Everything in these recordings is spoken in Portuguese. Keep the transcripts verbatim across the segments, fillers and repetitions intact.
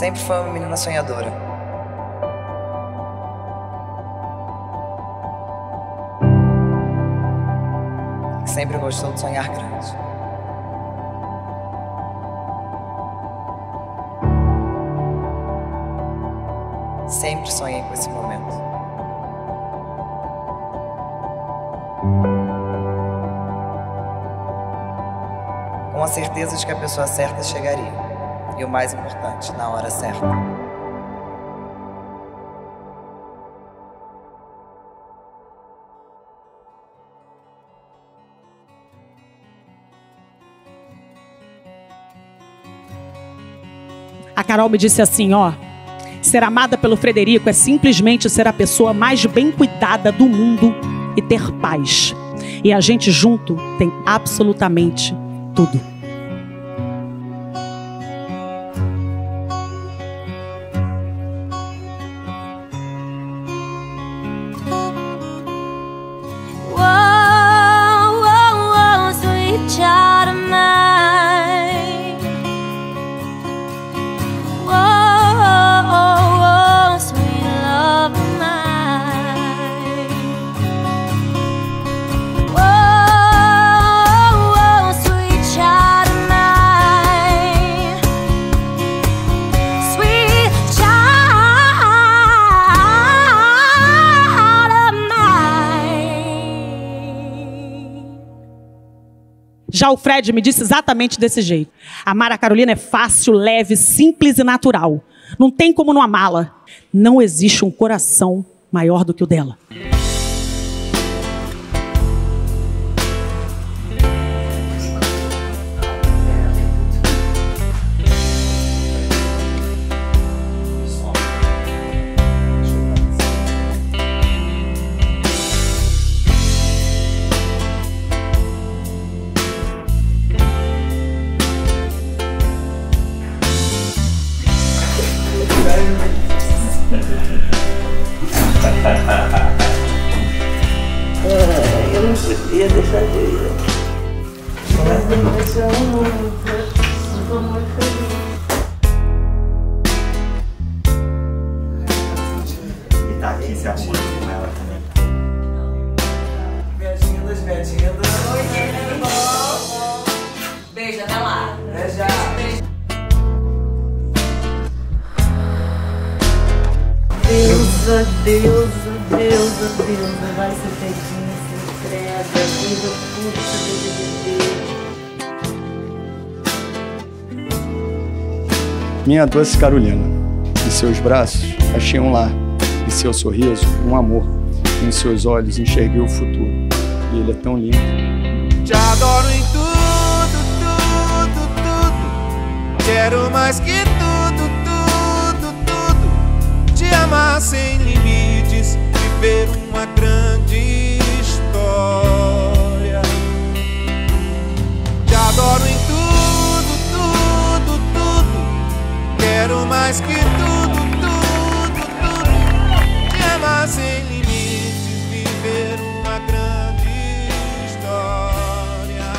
Sempre foi uma menina sonhadora. Que sempre gostou de sonhar grande. Sempre sonhei com esse momento. Com a certeza de que a pessoa certa chegaria. E o mais importante, na hora certa. A Carol me disse assim, ó: ser amada pelo Frederico é simplesmente ser a pessoa mais bem cuidada do mundo e ter paz. E a gente junto tem absolutamente tudo. Já o Fred me disse exatamente desse jeito. Amar a Carolina é fácil, leve, simples e natural. Não tem como não amá-la. Não existe um coração maior do que o dela. Eu não podia deixar de ir. Mas depois eu estou muito feliz. E tá aqui se arrumando com ela também. Beijinho das beijinhas. Oi, tudo bom? Beijo, até lá. Beija. Deusa, deusa, deusa, deusa, vai ser feitinha, se entrega, vida puta, bebê. Minha doce Carolina, em seus braços achei um lar, em seu sorriso um amor, em seus olhos enxerguei o futuro, e ele é tão lindo. Te adoro em tudo, tudo, tudo, quero mais que tudo, tudo, tudo, te amar sem limites, viver uma grande história. Te adoro em tudo, tudo, tudo, quero mais que tudo, tudo, tudo, te amar sem limites, viver uma grande história.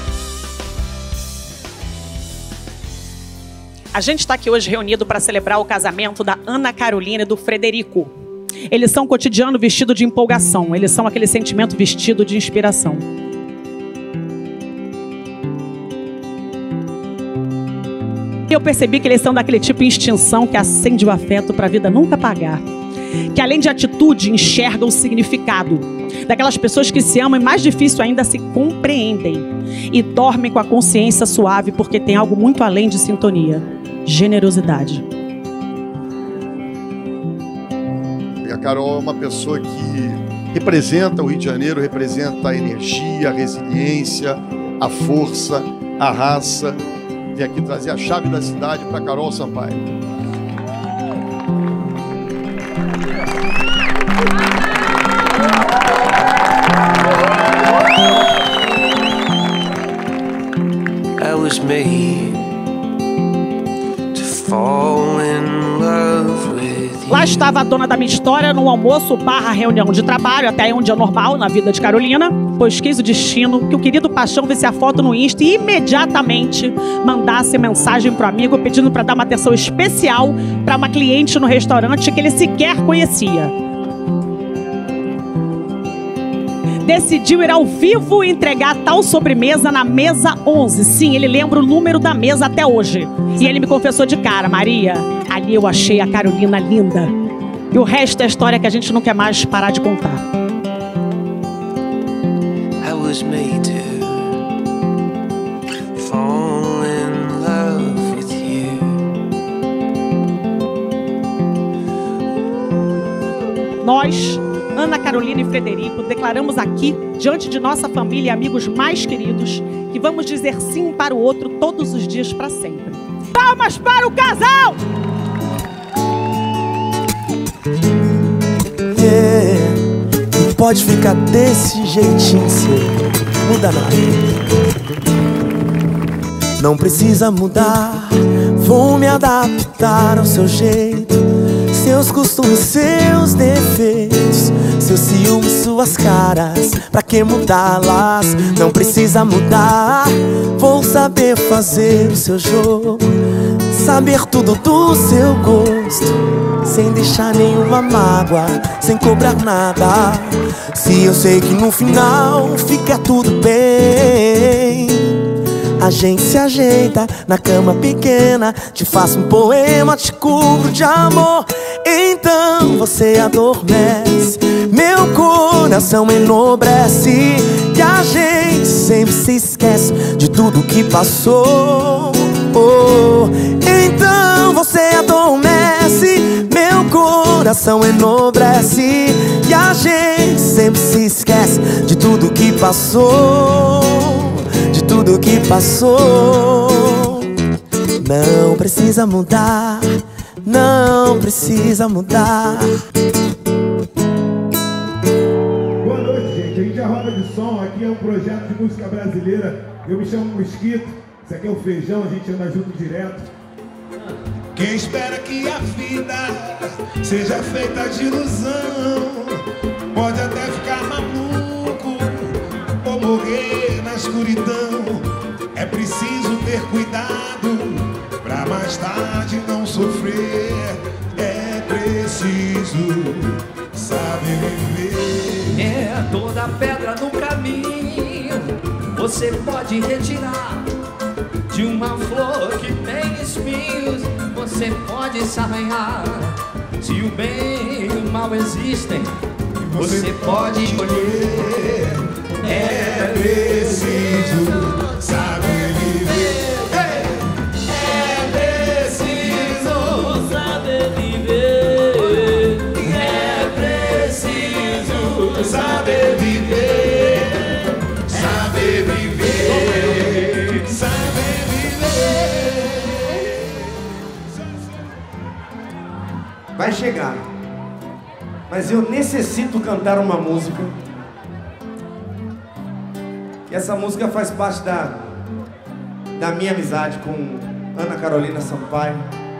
A gente está aqui hoje reunido para celebrar o casamento da Ana Carolina e do Frederico. Eles são cotidiano vestido de empolgação. Eles são aquele sentimento vestido de inspiração. E eu percebi que eles são daquele tipo de extinção que acende o afeto para a vida nunca apagar. Que além de atitude, enxergam o significado. Daquelas pessoas que se amam e mais difícil ainda se compreendem. E dormem com a consciência suave porque tem algo muito além de sintonia. Generosidade. A Carol é uma pessoa que representa o Rio de Janeiro, representa a energia, a resiliência, a força, a raça. Vem aqui trazer a chave da cidade para Carol Sampaio. I was made to fall in love with you. Lá estava a dona da minha história no almoço barra reunião de trabalho, até aí um dia normal na vida de Carolina, pois quis o destino que o querido Paixão visse a foto no Insta e imediatamente mandasse mensagem pro amigo pedindo para dar uma atenção especial para uma cliente no restaurante que ele sequer conhecia. Decidiu ir ao vivo e entregar tal sobremesa na mesa onze. Sim, ele lembra o número da mesa até hoje. E ele me confessou de cara: Maria, ali eu achei a Carolina linda. E o resto é história que a gente não quer mais parar de contar. I was made to fall in love with you. Nós, Ana Carolina e Frederico, declaramos aqui, diante de nossa família e amigos mais queridos, que vamos dizer sim para o outro todos os dias para sempre. Palmas para o casal! Yeah. E pode ficar desse jeitinho seu, muda nada. Não precisa mudar, vou me adaptar ao seu jeito. Seus costumes, seus defeitos, seus ciúmes, suas caras, pra que mudá-las? Não precisa mudar, vou saber fazer o seu jogo, saber tudo do seu gosto, sem deixar nenhuma mágoa, sem cobrar nada. Se eu sei que no final fica tudo bem, a gente se ajeita na cama pequena, te faço um poema, te cubro de amor. Então você adormece, meu coração enobrece, e a gente sempre se esquece de tudo que passou. Oh, então você adormece, meu coração enobrece, e a gente sempre se esquece de tudo que passou, de tudo que passou. Não precisa mudar, não precisa mudar. Boa noite, gente. A gente é Roda de Som, aqui é um projeto de música brasileira. Eu me chamo Mosquito, isso aqui é o Feijão, a gente anda junto direto. Quem espera que a vida seja feita de ilusão pode até ficar maluco ou morrer na escuridão. É preciso ter cuidado pra mais tarde não sofrer. É preciso saber viver. É toda pedra no caminho você pode retirar. De uma flor que tem espinhos você pode se arranhar. Se o bem e o mal existem, você pode escolher. É preciso saber viver. É preciso saber viver. É preciso saber viver. Saber viver. Saber viver. Vai chegar, mas eu necessito cantar uma música. E essa música faz parte da, da minha amizade com Ana Carolina Sampaio.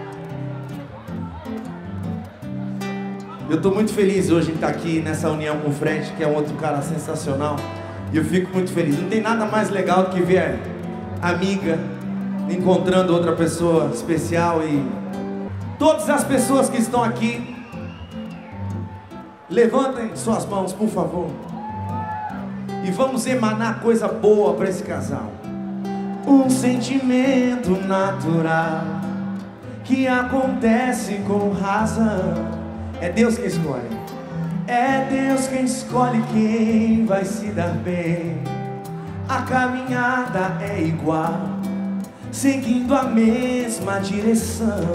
Eu estou muito feliz hoje em estar aqui nessa união com o Fred, que é um outro cara sensacional. E eu fico muito feliz. Não tem nada mais legal do que ver a amiga encontrando outra pessoa especial. E todas as pessoas que estão aqui, levantem suas mãos, por favor. E vamos emanar coisa boa para esse casal. Um sentimento natural que acontece com razão. É Deus quem escolhe. É Deus quem escolhe quem vai se dar bem. A caminhada é igual, seguindo a mesma direção.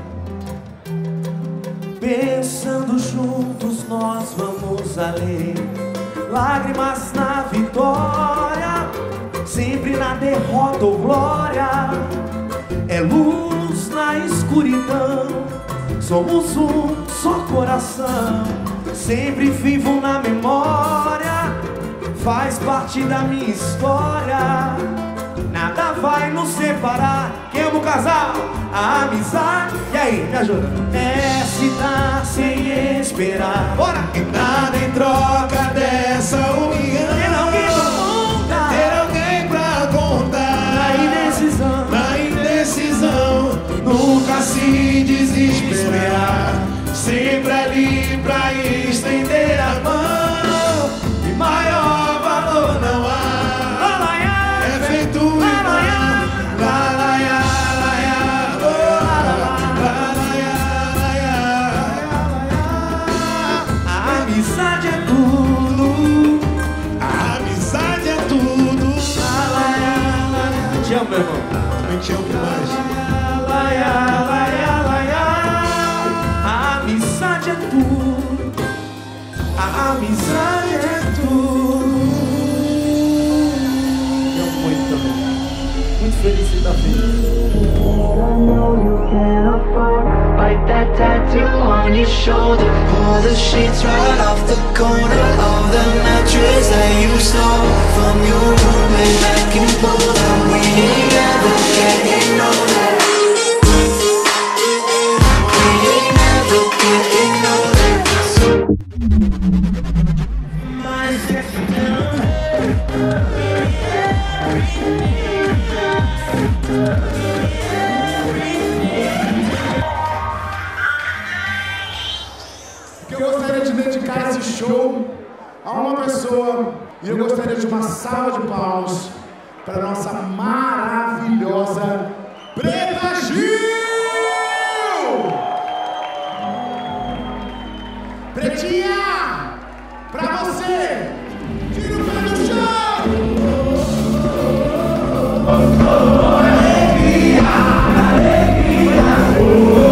Pensando juntos nós vamos além. Lágrimas na vitória, sempre na derrota ou glória. É luz na escuridão, somos um só coração. Sempre vivo na memória, faz parte da minha história. Nada vai nos separar, que amo casal, a amizade. E aí, me ajuda. É se dar sem esperar. Bora! E nada em troca dessa união. Ter alguém pra contar, ter alguém pra contar. Na indecisão, na indecisão, nunca se desesperar. Sempre ali pra estender a mão. E maior valor não há. É feito em a amizade é tudo. A amizade é tudo. Te amo, meu irmão. Também te amo demais. A amizade é tudo. A amizade é tudo. Eu amo muito também. Muito feliz de estar feliz. Bite that tattoo on your shoulder. Pull the sheets right off the corner of the mattress that you stole from your roommate back in Boulder. We ain't never getting older. We ain't never getting older. My Eu gostaria de dedicar esse show a uma pessoa e eu gostaria de uma salva de palmas para nossa maravilhosa Preta Gil! Pretinha! Pra você! Tira o pé do chão! Alegria! Alegria!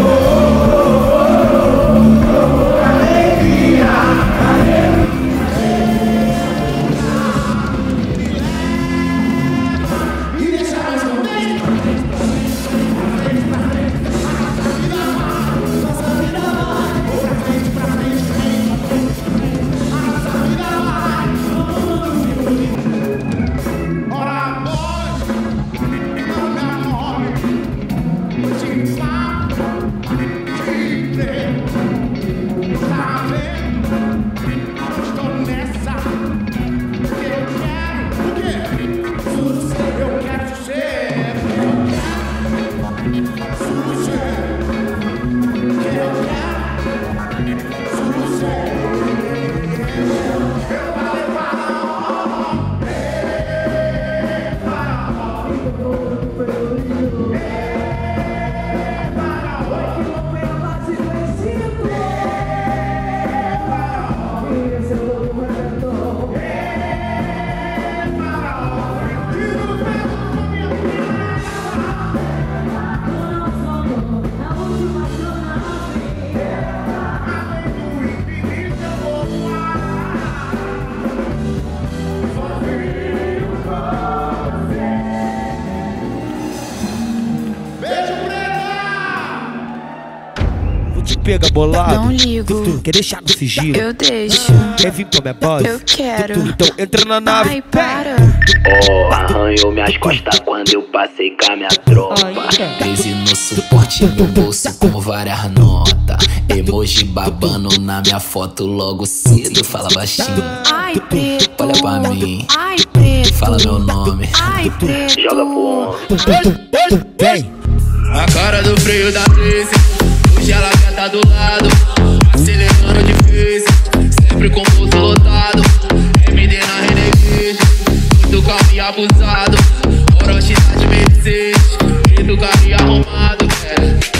Pega bolado, não ligo. Tu, tu, quer deixar no sigilo? Eu deixo. Quer vir pra minha base? Eu quero. Tu, tu, então entra na nave. Ai, para. Oh, arranhou minhas costas quando eu passei com a minha tropa. Crise no suporte, no bolso com várias notas. Emoji babando na minha foto logo cedo. Fala baixinho. Ai, preto. Olha pra mim. Ai, preto. Fala meu nome. Ai, preto. Joga pro ombro. Vem. A cara do freio da crise. Hoje ela quer tá do lado, acelerando de vez, sempre com o bolso lotado. M D na Renegade, muito calmo e abusado. Orochi tá de Mercedes, e do carro arrumado, é.